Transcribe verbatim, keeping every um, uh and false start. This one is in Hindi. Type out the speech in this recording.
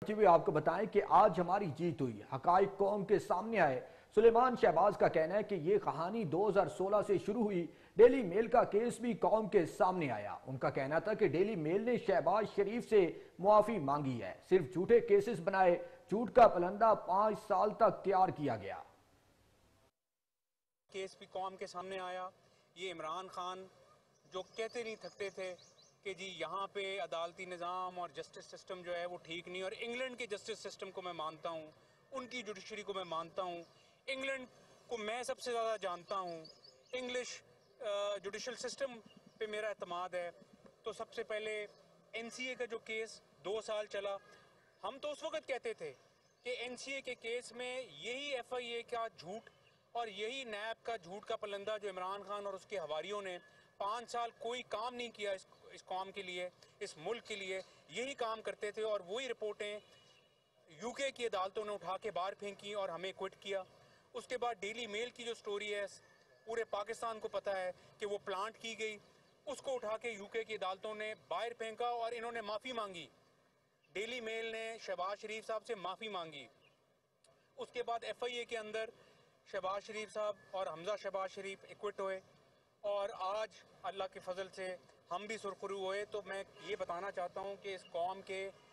करते हुए आपको बताएं कि आज हमारी जीत हुई, हकाइक कौम के सामने आए। सुलेमान शहबाज का कहना है कि ये कहानी दो हज़ार सोलह से शुरू हुई। डेली मेल का केस भी कौम के सामने आया। उनका कहना था कि डेली मेल ने शहबाज शरीफ से मुआफी मांगी है, सिर्फ झूठे केसेस बनाए, झूठ का पलंदा पांच साल तक तैयार किया गया। केस भी कौम के सामने आया। ये इमरान खान जो कहते नहीं थकते थे कि जी यहाँ पे अदालती निज़ाम और जस्टिस सिस्टम जो है वो ठीक नहीं, और इंग्लैंड के जस्टिस सिस्टम को मैं मानता हूँ, उनकी जुडिशरी को मैं मानता हूँ, इंग्लैंड को मैं सबसे ज़्यादा जानता हूँ, इंग्लिश जुडिशल सिस्टम पे मेरा एतमाद है। तो सबसे पहले एन सी ए का जो केस दो साल चला, हम तो उस वक्त कहते थे कि एन सी ए के केस में यही एफ आई ए का झूठ और यही नैब का झूठ का पलंदा जो इमरान खान और उसके हवारियों ने पाँच साल कोई काम नहीं किया इस, इस कौम के लिए, इस मुल्क के लिए, यही काम करते थे। और वही रिपोर्टें यूके की अदालतों ने उठा के बाहर फेंकी और हमें क्विट किया। उसके बाद डेली मेल की जो स्टोरी है पूरे पाकिस्तान को पता है कि वो प्लांट की गई, उसको उठा के यूके की अदालतों ने बाहर फेंका और इन्होंने माफ़ी मांगी। डेली मेल ने शहबाज शरीफ साहब से माफ़ी मांगी। उसके बाद एफ आई ए के अंदर शहबाज शरीफ साहब और हमजा शहबाज शरीफ एक्विट हुए और आज अल्लाह के फजल से हम भी सुरखरू हुए। तो मैं ये बताना चाहता हूँ कि इस कौम के